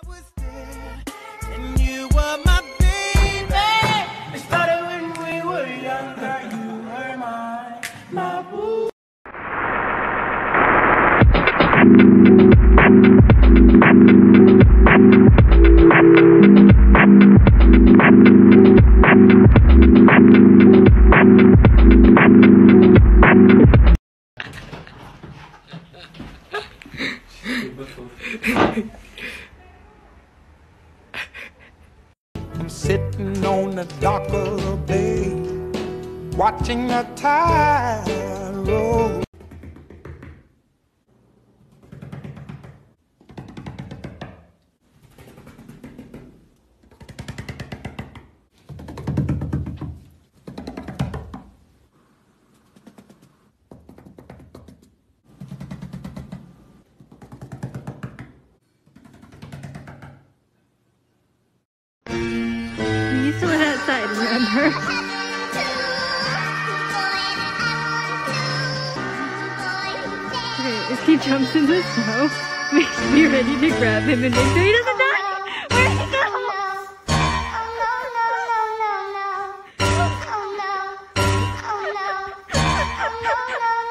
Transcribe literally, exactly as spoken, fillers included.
And you were my baby. It started when we were younger. You were my, my boo. I'm sitting on the dock of the bay, watching the tide roll. We used to live outside, remember? Okay, if he jumps in the snow, make sure you're ready to grab him and make sure he doesn't die! Where'd he go? Oh no, no, no, no, no, no, no, no, no, no, no, no, no.